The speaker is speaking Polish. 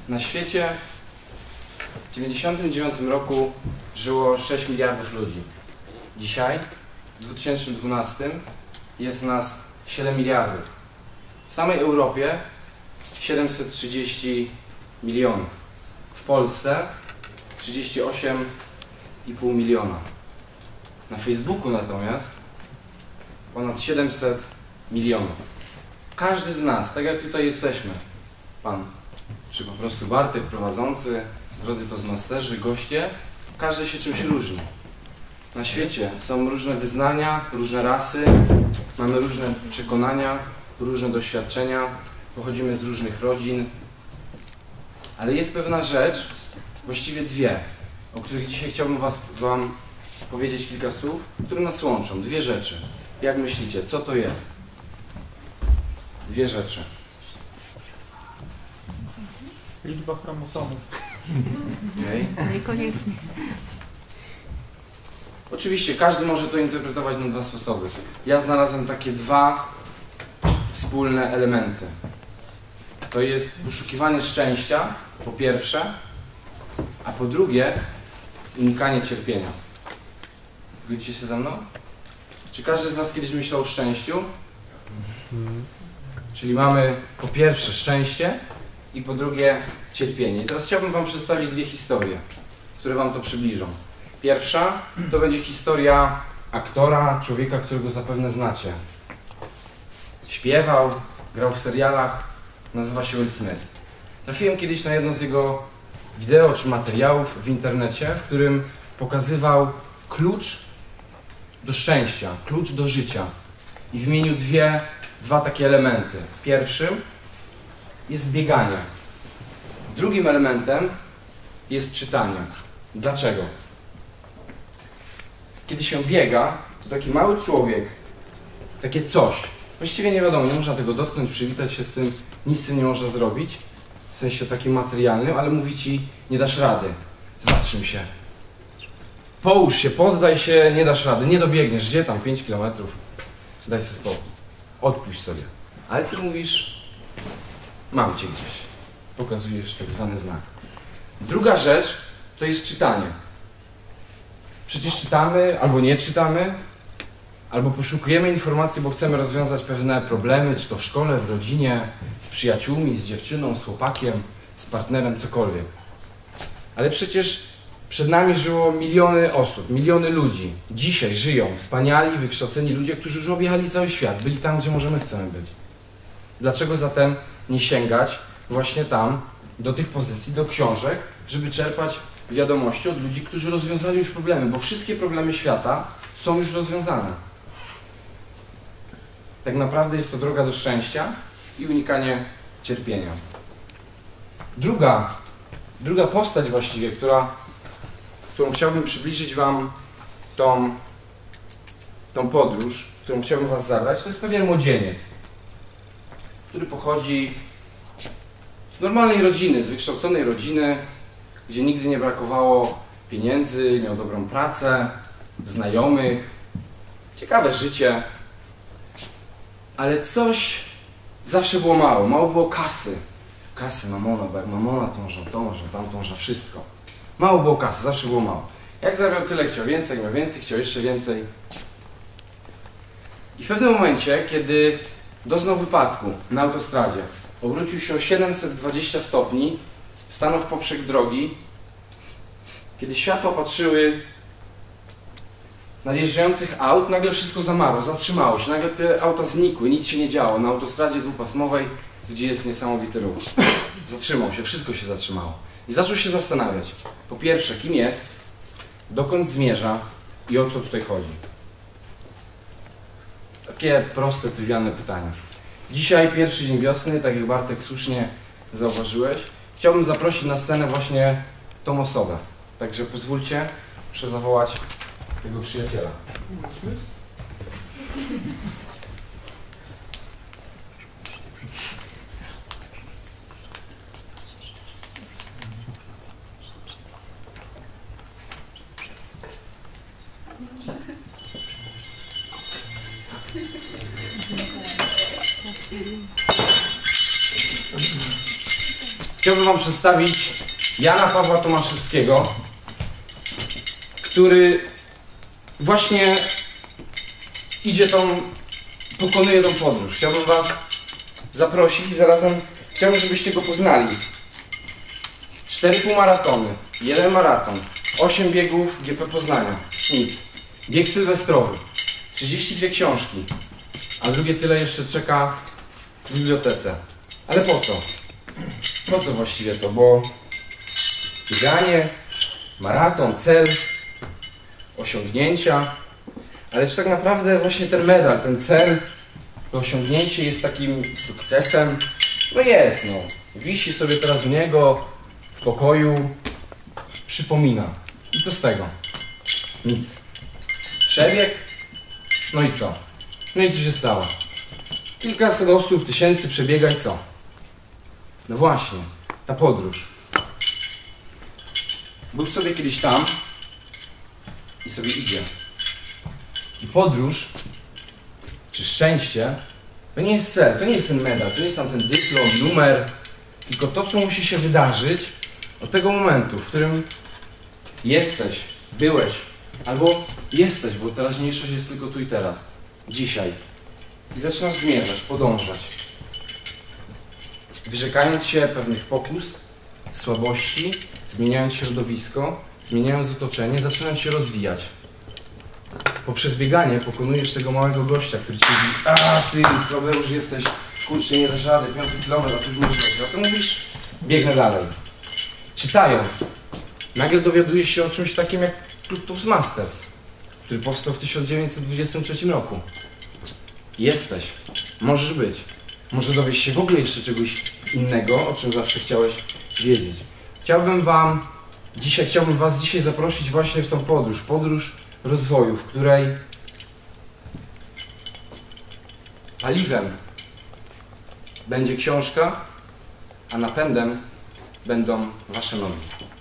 Na świecie w 1999 roku żyło 6 miliardów ludzi. Dzisiaj, w 2012, jest nas 7 miliardów. W samej Europie 730 milionów. W Polsce 38,5 miliona. Na Facebooku natomiast ponad 700 milionów. Każdy z nas, tak jak tutaj jesteśmy, pan, czy po prostu Bartek prowadzący, drodzy toastmasterzy, goście, każdy się czymś różni. Na świecie są różne wyznania, różne rasy, mamy różne przekonania, różne doświadczenia, pochodzimy z różnych rodzin, ale jest pewna rzecz, właściwie dwie, o których dzisiaj chciałbym wam powiedzieć kilka słów, które nas łączą. Dwie rzeczy. Jak myślicie, co to jest? Dwie rzeczy. Liczba chromosomów. Okay. Niekoniecznie. Oczywiście każdy może to interpretować na dwa sposoby. Ja znalazłem takie dwa wspólne elementy. To jest poszukiwanie szczęścia, po pierwsze, a po drugie unikanie cierpienia. Zgodzicie się ze mną? Czy każdy z was kiedyś myślał o szczęściu? Czyli mamy po pierwsze szczęście i po drugie cierpienie. I teraz chciałbym wam przedstawić dwie historie, które wam to przybliżą. Pierwsza to będzie historia aktora, człowieka, którego zapewne znacie. Śpiewał, grał w serialach, nazywa się Will Smith. Trafiłem kiedyś na jedno z jego wideo czy materiałów w internecie, w którym pokazywał klucz do szczęścia, klucz do życia. I wymienił dwa takie elementy. Pierwszym jest bieganie. Drugim elementem jest czytanie. Dlaczego? Kiedy się biega, to taki mały człowiek, takie coś, właściwie nie wiadomo, nie można tego dotknąć, przywitać się z tym, nic z tym nie można zrobić, w sensie takim materialnym, ale mówi ci, nie dasz rady, zatrzym się, połóż się, poddaj się, nie dasz rady, nie dobiegniesz, gdzie tam 5 kilometrów, daj sobie spokój, odpuść sobie. Ale ty mówisz, mam cię gdzieś, pokazujesz tak zwany znak. Druga rzecz to jest czytanie. Przecież czytamy, albo nie czytamy, albo poszukujemy informacji, bo chcemy rozwiązać pewne problemy, czy to w szkole, w rodzinie, z przyjaciółmi, z dziewczyną, z chłopakiem, z partnerem, cokolwiek. Ale przecież przed nami żyło miliony osób, miliony ludzi. Dzisiaj żyją wspaniali, wykształceni ludzie, którzy już objechali cały świat, byli tam, gdzie chcemy być. Dlaczego zatem nie sięgać właśnie tam, do tych pozycji, do książek, żeby czerpać wiadomości od ludzi, którzy rozwiązali już problemy, bo wszystkie problemy świata są już rozwiązane. Tak naprawdę jest to droga do szczęścia i unikanie cierpienia. Druga postać właściwie, którą chciałbym przybliżyć wam tą podróż, którą chciałbym was zabrać, to jest pewien młodzieniec, który pochodzi z normalnej rodziny, z wykształconej rodziny, gdzie nigdy nie brakowało pieniędzy, miał dobrą pracę, znajomych, ciekawe życie, ale coś zawsze było mało. Mało było kasy. Kasy, mamona, bo jak mamona to można to, można tamto, można wszystko. Mało było kasy, zawsze było mało. Jak zarabiał tyle, chciał więcej, miał więcej, chciał jeszcze więcej. I w pewnym momencie, kiedy doznał wypadku na autostradzie, obrócił się o 720 stopni, stanął w poprzek drogi, kiedy światła patrzyły nadjeżdżających aut, nagle wszystko zamarło, zatrzymało się, nagle te auta znikły, nic się nie działo. Na autostradzie dwupasmowej, gdzie jest niesamowity ruch. Zatrzymał się, wszystko się zatrzymało. I zaczął się zastanawiać, po pierwsze, kim jest, dokąd zmierza i o co tutaj chodzi. Takie proste, trywialne pytania. Dzisiaj, pierwszy dzień wiosny, tak jak Bartek słusznie zauważyłeś, chciałbym zaprosić na scenę właśnie tą osobę. Także pozwólcie, muszę zawołać tego przyjaciela. chciałbym wam przedstawić Jana Pawła Tomaszewskiego, który właśnie pokonuje tą podróż. Chciałbym was zaprosić i zarazem chciałbym, żebyście go poznali. 4 półmaratony, 1 maraton, 8 biegów GP Poznania, nic. Bieg sylwestrowy, 32 książki, a drugie tyle jeszcze czeka w bibliotece. Ale po co? Po co właściwie to? Bo bieganie, maraton, cel, osiągnięcia, ale czy tak naprawdę właśnie ten medal, ten cel, to osiągnięcie jest takim sukcesem? No jest, no. Wisi sobie teraz u niego w pokoju, przypomina. I co z tego? Nic. Przebieg? No i co? No i co się stało? Kilkaset osób, tysięcy przebiega i co? No właśnie, ta podróż. Był sobie kiedyś tam i sobie idzie. I podróż, czy szczęście, to nie jest cel, to nie jest ten medal, to nie jest tam ten dyplom, numer, tylko to, co musi się wydarzyć od tego momentu, w którym jesteś, byłeś, albo jesteś, bo teraźniejszość jest tylko tu i teraz, dzisiaj. I zaczynasz zmierzać, podążać. Wyrzekając się pewnych pokus, słabości, zmieniając środowisko, zmieniając otoczenie, zaczynając się rozwijać. Poprzez bieganie pokonujesz tego małego gościa, który ci mówi: a ty słaby już jesteś, kurczę, nie dasz rady, 5 kilometr, a tu już możesz. A ty mówisz: biegnę dalej. Czytając, nagle dowiadujesz się o czymś takim jak Klub Toastmasters, który powstał w 1923 roku. Jesteś, możesz być. Może dowiesz się w ogóle jeszcze czegoś innego, o czym zawsze chciałeś wiedzieć. Chciałbym was dzisiaj zaprosić właśnie w tą podróż rozwoju, w której paliwem będzie książka, a napędem będą wasze nogi.